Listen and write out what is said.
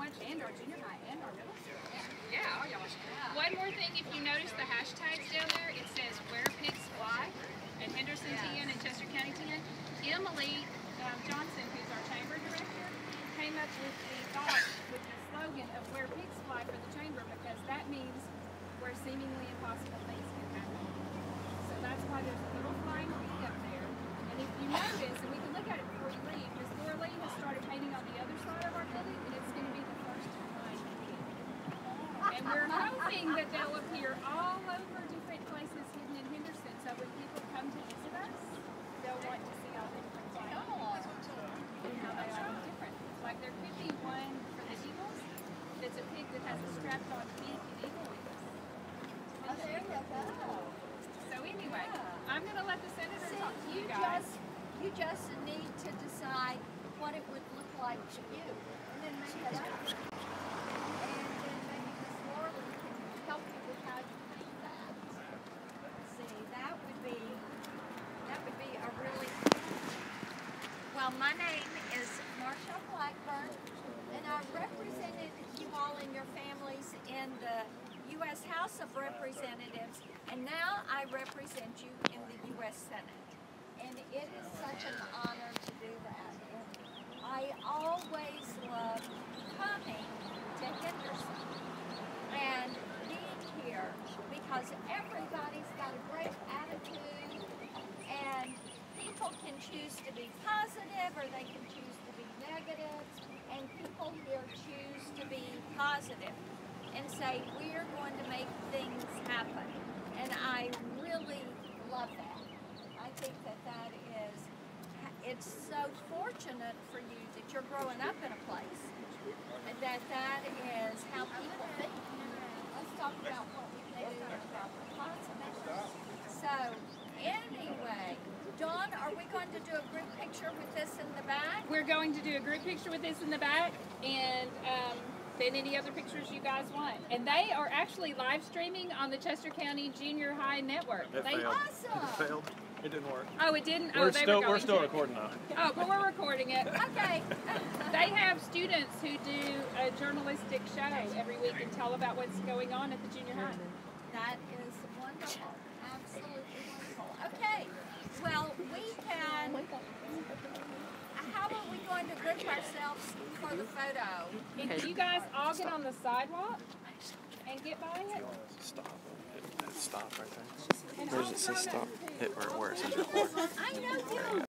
much, and our junior high, and our middle school. Yeah, all y'all. One more thing, if you notice the hashtags down there, it says Where Pigs Fly, and Henderson TN and Chester County TN. Emily Johnson, who's our chamber director, came up with the thought, with the slogan of Where Pigs Fly for the chamber, because that means where seemingly impossible things can happen. So that's why there's a little flying pig up there. And if you notice, and we can look at it before you leave, Miss Laura Lee has started painting on the other side of our building, and it's going to be the first flying pig. And we're hoping that they'll appear all over different places hidden in Henderson, so when people come to visit us, they'll want to see all the different flying pigs and how they all look different. Like there could be one for the eagles that's a pig that has a strapped-on beak and eagle wings. Oh, there you go. So anyway, I'm going to let the senator talk to you guys. You just need to decide what it would look like to you, and then make it up. And then maybe Miss Laura can help you with how you paint that. See, that would be a really. Well, my name is Marsha Blackburn, and I represented you all and your families in the U.S. House of Representatives, and now I represent you in the U.S. Senate. And it is such an honor to do that. And I always love coming to Henderson and being here because everybody's got a great attitude, and people can choose to be positive or they can choose to be negative, and people here choose to be positive and say, we're going to make things happen. And I really love that. I think that is, it's so fortunate for you that you're growing up in a place and that is how people think. Let's talk about what we can do about the positive. So, anyway, Dawn, are we going to do a group picture with this in the back? We're going to do a group picture with this in the back, and then any other pictures you guys want. And they are actually live streaming on the Chester County Junior High Network. It failed. Awesome. It failed. It didn't work. Oh, it didn't? We're still recording now. Oh, but we're recording it. Okay. They have students who do a journalistic show every week and tell about what's going on at the junior high. That is wonderful. Absolutely wonderful. Okay. Well, we can. How are we going to group ourselves for the photo? Can you guys all get on the sidewalk and get by it? Stop. Hit stop right there. Where does it say stop? Hit where it says record. I know you.